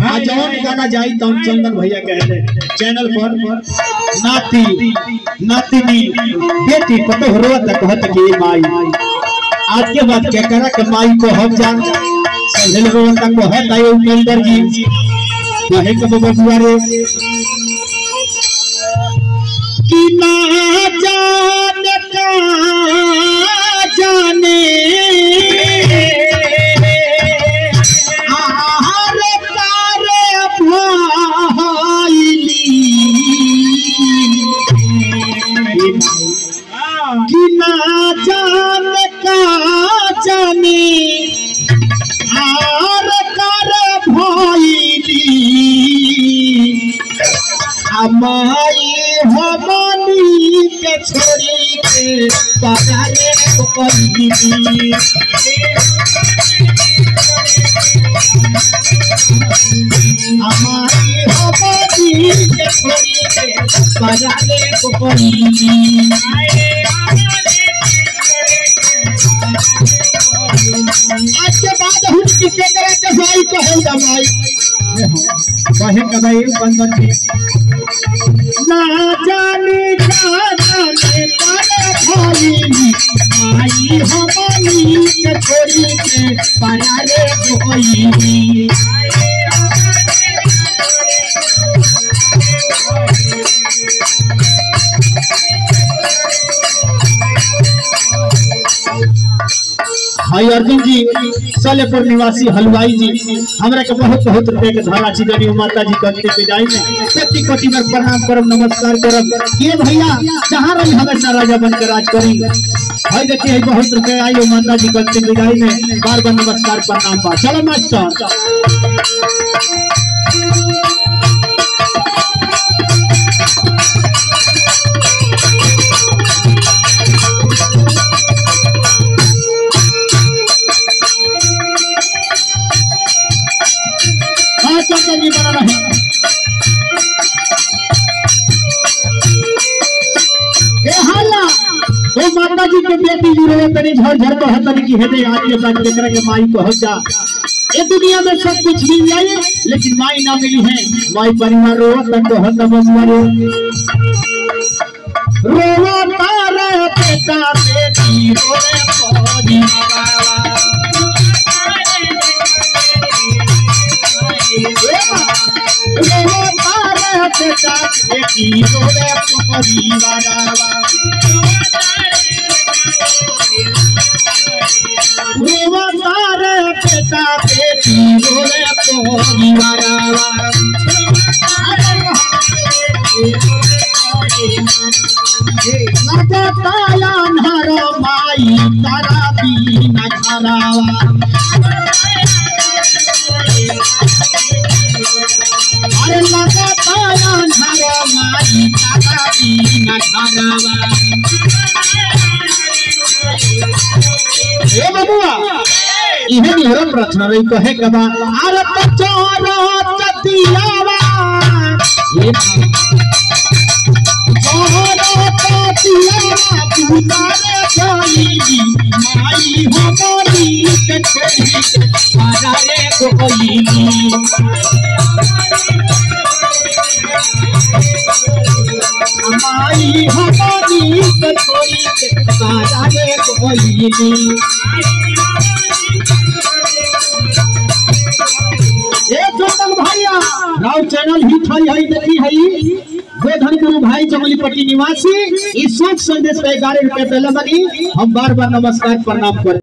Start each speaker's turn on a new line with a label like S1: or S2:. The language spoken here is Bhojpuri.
S1: हाँ जौन गाना जाई तौन चंदन भैया कहले चैनल पर नाती नातिनी बेटी पतो रोत कहत की माई आज के बाद के करा के माई को हम जान संजल रोत को है ताई उपेंद्र जी कहे के बबुआ रे कि ना जान का जाने कि ना जान का जाने आर कर भइली अमाई हमनी के छोड़ी के पराने कोई हमारी हमनी के छोड़ी के पराने कोई आज के बाद हम किसे करे के भाई कहे दमाई कहे कदाई बंदन की ना जाने का जाने पर भाई आई हमनी के छोड़ी के परारे कोई भाई अर्जुन जी सलेपुर निवासी हलवाई जी हमरा के बहुत बहुत रुपए के धारा छी गनी माता जी कहते के जाई में कोटि कोटि बार प्रणाम करब नमस्कार करब ये भैया जहां रही हमेशा राजा बन के राज करी भाई देखिए बहुत रुपए आई माता जी कहते के जाई में बार बार नमस्कार प्रणाम बा चलो मास्टर नहीं बना रहे ओ माता जी के बेटी जी रे तनी झर झर को हतनी की हेदे आज के बाद लेकर के माई को हो जा ये दुनिया में सब कुछ मिल जाए लेकिन माई ना मिली है माई परिवार रोवत तो हत बसवारे रोवत रे बेटा बेटी रोवे कोनी बाबा बेटा बेटी रोवे परिवारा बेटा बेटी रोवे परिवारा लगता अन्हार माई तारा बिना खरावा अरे लगता अन्हार माई तारा बिना खरावा ए बबुआ इहे निहरम प्रार्थना रही कहे कबा अरे पचोरो चतियावा ये चोरो चतियावा पुतारे जाईगी माई हमनी के छोड़ी परारे कोईगी माई हमनी के छोड़ी परारे कोईगी राव चैनल हिट है देखी है गोधन गुरु भाई जंगलीपट्टी निवासी इस शुभ संदेश पे 11 रुपए पहले बनी हम बार बार नमस्कार प्रणाम कर